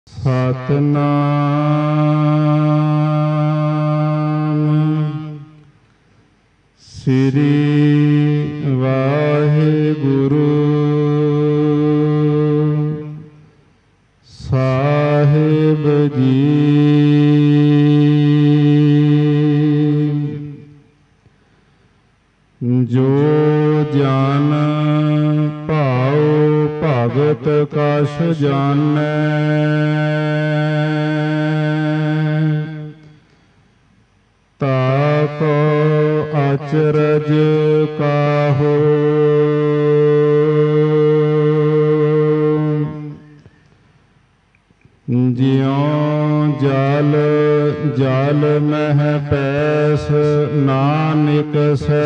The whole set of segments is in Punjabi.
ਸਤਨਾਮ ਸ੍ਰੀ ਵਾਹਿਗੁਰੂ ਸਾਹਿਬ ਜੀ। ਜੋ ਜਨ ਭਾਉ ਭਗਤ ਕਛ ਜਾਣੈ, ਤਾਕੋ ਅਚਰਜ ਕਾਹੋ। ਜਿਉ ਜਲ ਜਲ ਮਹਿ ਪੈਸ ਨਾ ਨਿਕਸੈ,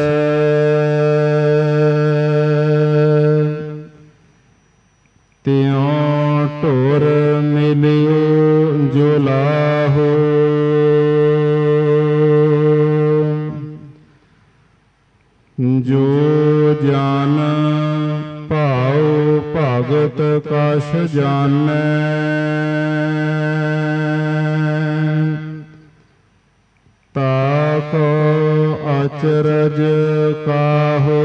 ਤਿਉ ਢੁਰ ਮਿਲਿਓ ਜੋ ਲਾਹੋ। ਜੋ ਜਨ ਭਾਉ ਭਗਤ ਕਛ ਜਾਣੈ, ਤਾਕੋ ਅਚਰਜ ਕਾਹੋ।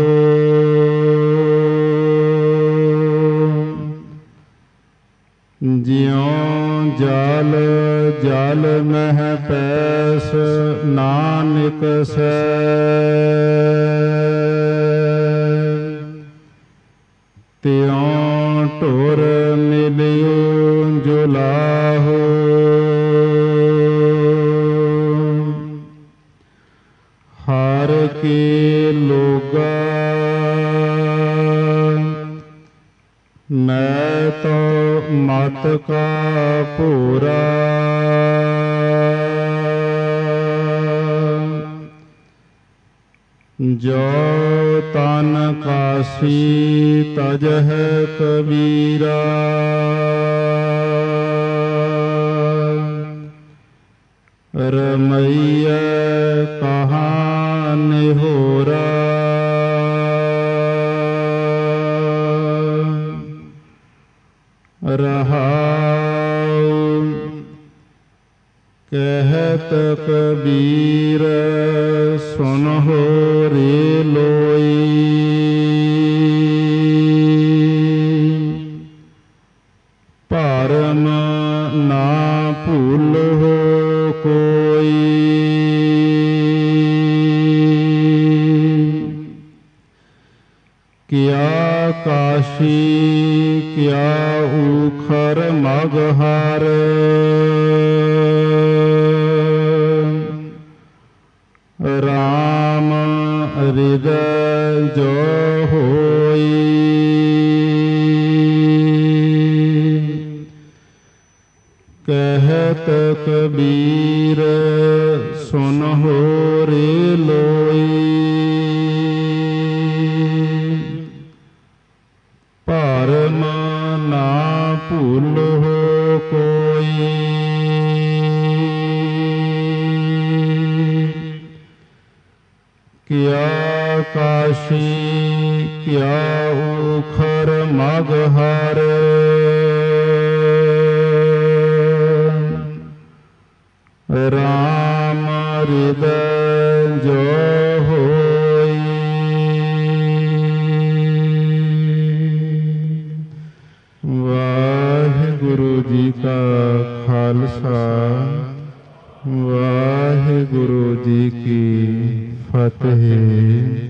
ਜਿਉ ਜਲ ਜਲ ਮਹਿ ਪੈਸ ਨਾ ਨਿਕਸੈ, ਤਿਉ ਢੁਰ ਮਿਲਿਓ ਜੋ ਲਾਹੋ। ਹਰ ਕੇ ਲੋਗਾ ਮੈਂ ਤੋ ਮਤ ਕਾ ਭੂਰਾ, ਜੋ ਤਨ ਕਾਸੀ ਤਜਹਿ ਕਬੀਰਾ। ਰਮਈਐ ਕਹਾ ਨਿਹੋਰਾ, ਰਹਾਉ ਕਹਿਤ ਕਬੀਰ ਸੁਨਹੁ ਰੇ ਲੋਈ। ਭਰਮ ਨਾ ਭੂਲਹੁ ਕੋਈ, ਕਿਆ ਕਾਸ਼ੀ ਕਿਆ ਊਖਰ ਮਗਹਰ। ਰਾਮ ਹਿਰਦੈ ਜੋ ਹੋਈ, ਕਹਿਤ ਕਬੀਰ ਸੁਨਹੁ ਰੇ ਲੋਈ। ਭਰਮ ਨਾ ਭੂਲਹੁ ਕੋਈ, ਕਿਆ ਕਾਸ਼ੀ ਕਿਆ ਊਖਰ ਮਗਹਰ। ਰਾਮ ਹਿਰਦੈ ਜੋ ਹੋਈ। ਵਾਹਿਗੁਰੂ ਜੀ ਕਾ ਖਾਲਸਾ, ਵਾਹਿਗੁਰੂ ਜੀ ਕੀ ਫਤਿਹ।